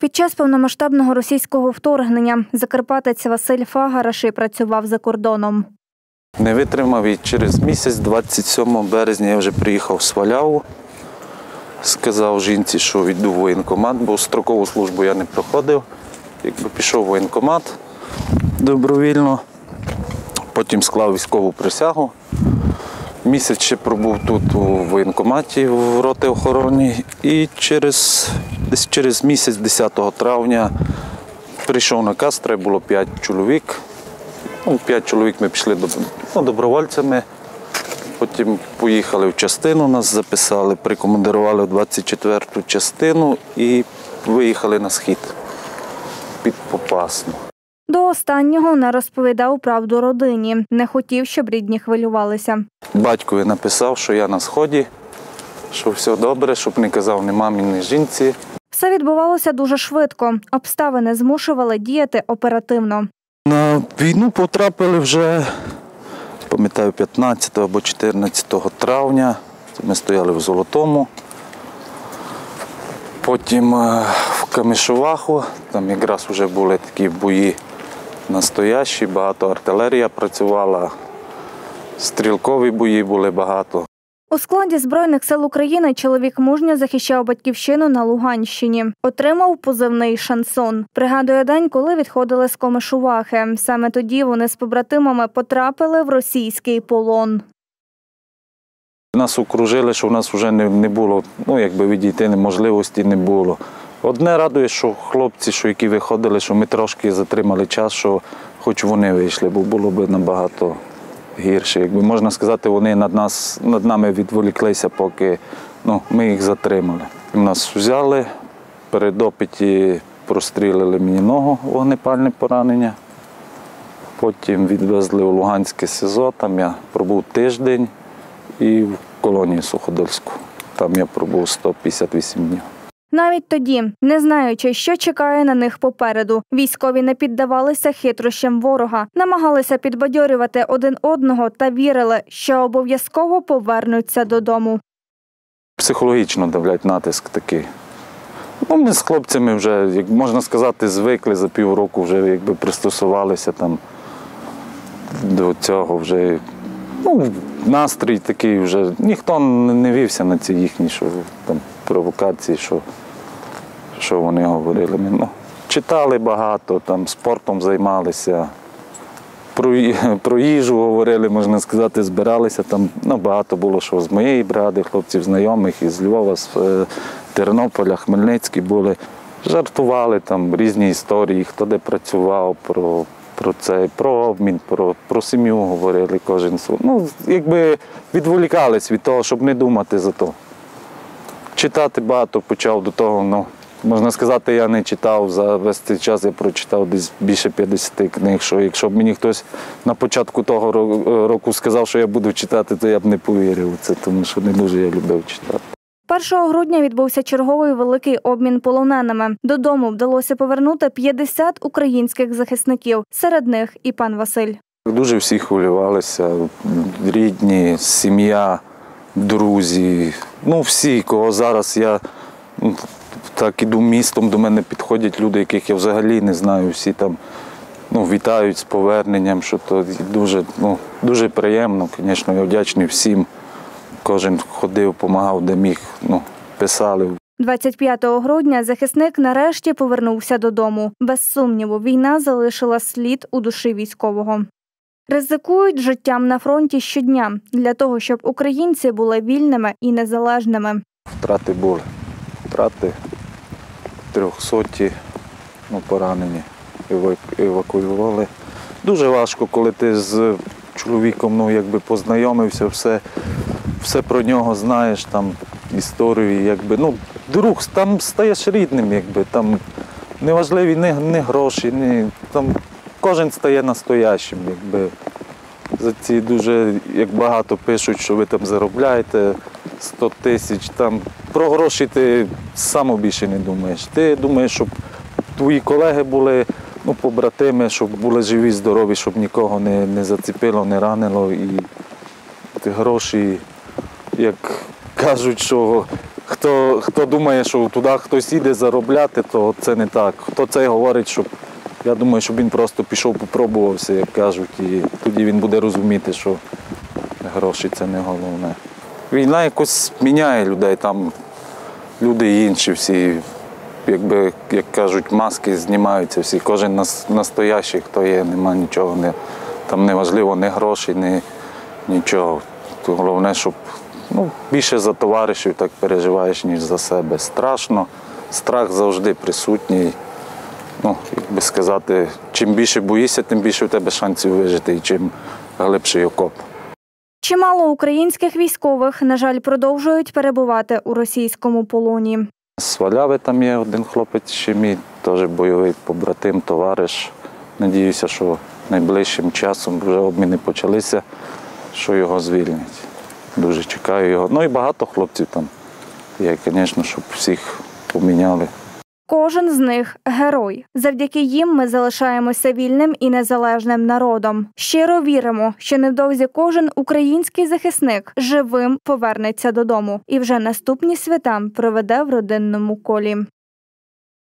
Під час повномасштабного російського вторгнення закарпатець Василь Фагараши працював за кордоном. Не витримав і через місяць, 27 березня, я вже приїхав в Сваляву. Сказав жінці, що йду в воєнкомат, бо строкову службу я не проходив. Якби пішов в воєнкомат добровільно, потім склав військову присягу. Місяць ще пробув тут у воєнкоматі в роті охороні і десь через місяць, 10 травня, прийшов наказ, треба було 5 чоловік. 5 чоловік ми пішли добровольцями, потім поїхали в частину, нас записали, прикомандирували в 24-ту частину і виїхали на схід під Попасну. До останнього не розповідав правду родині, не хотів, щоб рідні хвилювалися. Батькові написав, що я на сході, що все добре, щоб не казав ні мамі, ні жінці. Все відбувалося дуже швидко, обставини змушували діяти оперативно. На війну потрапили вже, пам'ятаю, 15 або 14 травня. Ми стояли в Золотому. Потім в Камишуваху, там якраз вже були такі бої настоящі, багато артилерія працювала, стрілкові бої були багато. У складі Збройних сил України чоловік мужньо захищав батьківщину на Луганщині. Отримав позивний «Шансон». Пригадує день, коли відходили з Комишувахи. Саме тоді вони з побратимами потрапили в російський полон. Нас окружили, що в нас вже не було, відійти можливості не було. Одне радує, що хлопці, які виходили, що ми трошки затримали час, що хоч вони вийшли, бо було б набагато гірше. Можна сказати, вони над нами відволіклися, поки ми їх затримали. Нас взяли, перед допиті прострілили мені ногу, вогнепальне поранення. Потім відвезли у Луганське СІЗО, там я пробув тиждень і в колонії Суходольську. Там я пробув 158 днів. Навіть тоді, не знаючи, що чекає на них попереду, військові не піддавалися хитрощам ворога, намагалися підбадьорювати один одного та вірили, що обов'язково повернуться додому. Психологічно давлять натиск такий. Ми з хлопцями вже, як можна сказати, звикли, за півроку вже пристосувалися до цього. Вже, настрій такий вже, ніхто не вівся на ці їхні провокації, що вони говорили. Читали багато, спортом займалися, про їжу говорили, можна сказати, збиралися. Багато було, що з моєї бригади, хлопців знайомих, із Львова, з Тернополя, Хмельницький були. Жартували, різні історії, хто де працював, про обмін, про сім'ю говорили кожен. Відволікались від того, щоб не думати за то. Читати багато почав до того, можна сказати, я не читав, за весь цей час я прочитав десь більше 50 книг, що якщо б мені хтось на початку того року сказав, що я буду читати, то я б не повірив у це, тому що не дуже я любив читати. 1 грудня відбувся черговий великий обмін полоненими. Додому вдалося повернути 50 українських захисників, серед них і пан Василь. Дуже всі хвилювалися, рідні, сім'я, друзі, всі, кого зараз я так іду містом, до мене підходять люди, яких я взагалі не знаю, всі вітають з поверненням, що то дуже приємно, звісно, я вдячний всім. Кожен ходив, допомагав, де міг, писали. 25 грудня захисник нарешті повернувся додому. Без сумніву, війна залишила слід у душі військового. Ризикують життям на фронті щодня для того, щоб українці були вільними і незалежними. Втрати були. Втрати 300 поранені, евакуювали. Дуже важко, коли ти з чоловіком познайомився, все про нього знаєш, історію, друг, стаєш рідним, неважливі не гроші, кожен стає настоящим, За ці дуже, як багато пишуть, що ви заробляєте 100 тисяч, про гроші ти сам більше не думаєш. Ти думаєш, щоб твої колеги були, побратими, щоб були живі, здорові, щоб нікого не зацепило, не ранило. І гроші, як кажуть, що хто думає, що туди хтось іде заробляти, то це не так. Хто це говорить, що я думаю, щоб він просто пішов, попробувався, як кажуть, і тоді він буде розуміти, що гроші це не головне. Війна якось міняє людей, там люди інші всі, якби, як кажуть, маски знімаються всі, кожен настоящий, хто є, нема нічого, там не важливо ні грошей, ні нічого. То головне, щоб більше за товаришів так переживаєш, ніж за себе. Страшно, страх завжди присутній. Як би сказати, чим більше боїшся, тим більше в тебе шансів вижити і чим глибший окоп. Чимало українських військових, на жаль, продовжують перебувати у російському полоні. З Валяви там є один хлопець, ще мій, теж бойовий побратим, товариш. Надіюся, що найближчим часом вже обміни почалися, що його звільнять. Дуже чекаю його. І багато хлопців там є, звісно, щоб всіх поміняли. Кожен з них – герой. Завдяки їм ми залишаємося вільним і незалежним народом. Щиро віримо, що невдовзі кожен український захисник живим повернеться додому і вже наступні свята проведе в родинному колі.